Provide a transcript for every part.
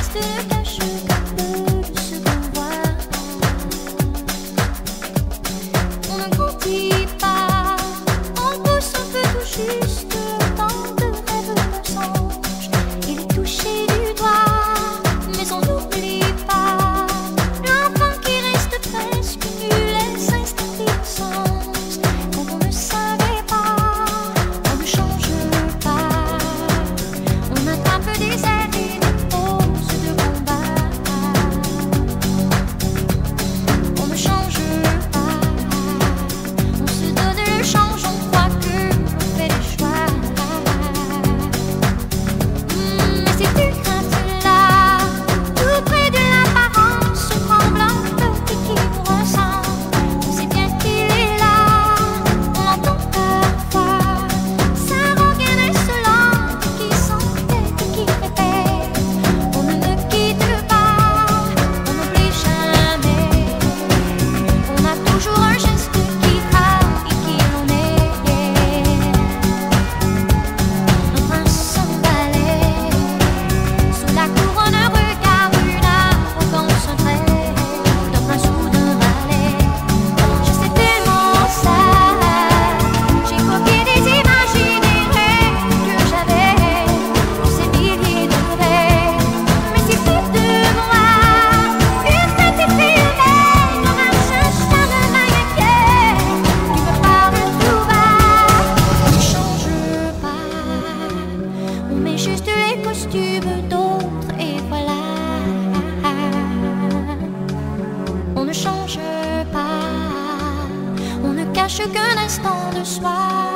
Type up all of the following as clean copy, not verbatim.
geste ne cache qu'un peu de ce qu'on voit. On ne grandit pas, on pousse un peu tout juste, tant de rêves mensonges. Il est touché du doigt, mais on n'oublie pas l'enfant qui reste presque nul et s'installe innocence. Quand on ne savait pas, on ne change pas. On attrape des ailes et des poses de combat. On ne change pas. On se donne le change, on croit que l'on fait des choix. Mais si tu crains là, tout près de l'apparence tremblante qui nous ressemble, on sait bien qu'il est là, on l'entend parfois. Sa rengaine insolente qui s'entête et qui répète: on ne quitte pas, on n'oublie jamais. On a toujours un geste qui trahit qui l'on est. Un prince sans balai, sous la couronne un regard, une arrogance, un trait d'un prince ou d'un valet. Je sais tellement ça, j'ai copié des images et des rêves que j'avais, tous ces milliers de rêves. Mais si près de moi, une petite fille humaine, comme un chien inquiet, qui me parle tout bas. On ne change pas, on met juste les costumes d'autres et voilà. On ne change pas, on ne cache qu'un instant de soi.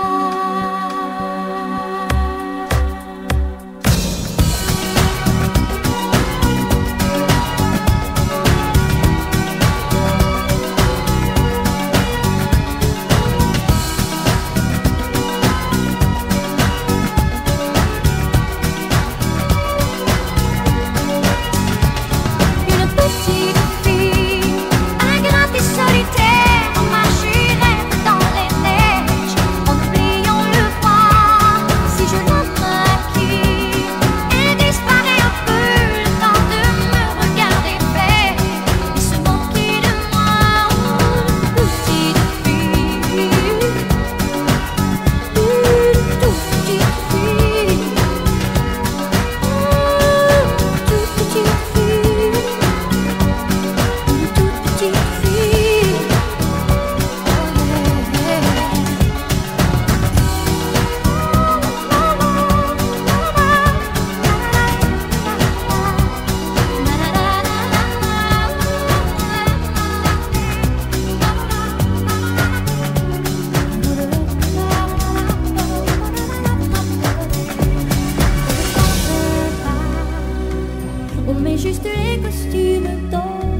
Une petite fille, ingrate et solitaire, marcherait dans les neiges en oubliant le froid. Si je la maquille, elle disparaît un peu, le temps de me regarder faire et se moquer de moi. Une petite fille, une toute petite fille, une toute petite fille. Une toute petite fille, on met juste les costumes d'or